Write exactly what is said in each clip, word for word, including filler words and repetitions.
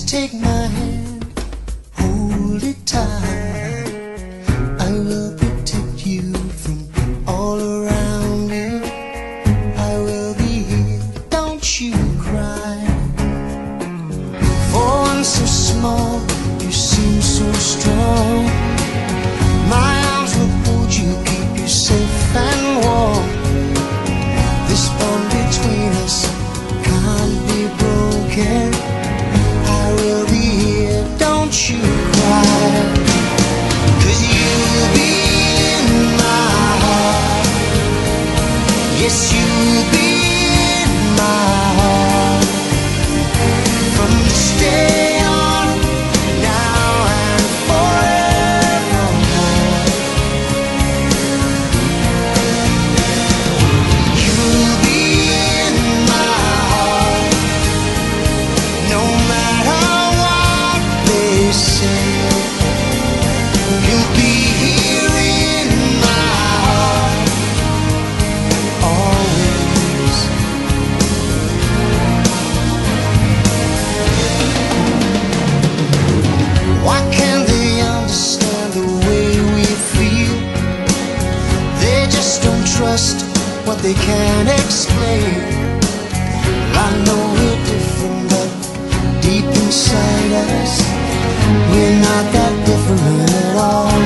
Take my hand, hold it tight. I will protect you from all around you. I will be here, don't you cry. For one so small, you seem so strong. My arms will hold you, keep you safe and warm. This bond between us can't be broken. I will be here, don't you cry. 'Cause you'll be in my heart. Yes, you'll be in my heart. From this day on, now and forevermore. You'll be in my heart. No matter what they say, you'll be here in my heart, always. Why can't they understand the way we feel? They just don't trust what they can't explain. I know we're different, but deep inside us, we're not that different at all.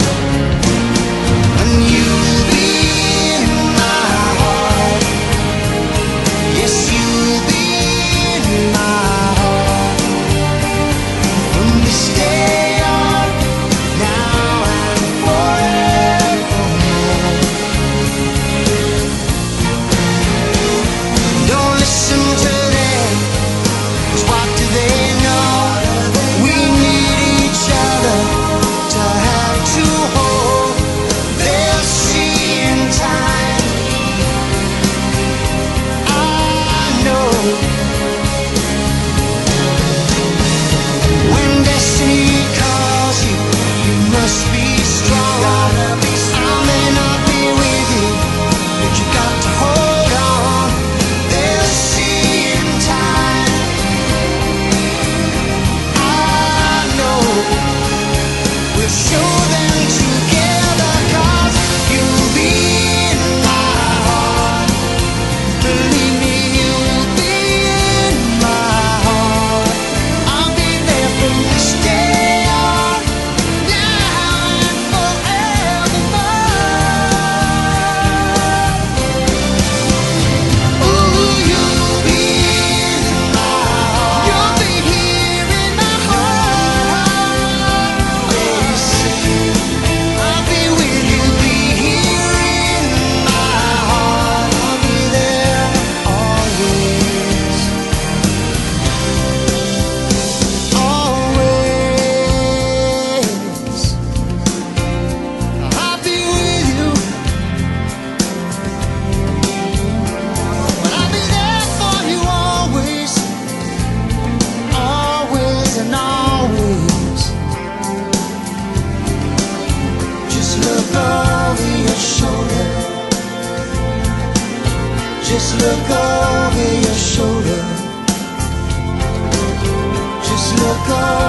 And you'll be in my heart. Yes, you'll be in my heart. From this day on, now and forevermore. Don't listen to them, 'cause what do they know? We need each other to have to hold. They'll see in time, I know. When destiny calls you, you must be strong. I may not be with you, but you got to hold on. They'll see in time, I know. We'll show them together, 'cause you'll be in my heart. Believe me, you'll be in my heart. I'll be there from this day on, now and forevermore. Ooh, you'll be in my heart. You'll be here in my heart. Always. I'll be with you, be here in my heart. I'll be there always. Always. I'll be with you. But I'll be there for you always. Always and always. Just look over your shoulder. Just look over your shoulder. Just look over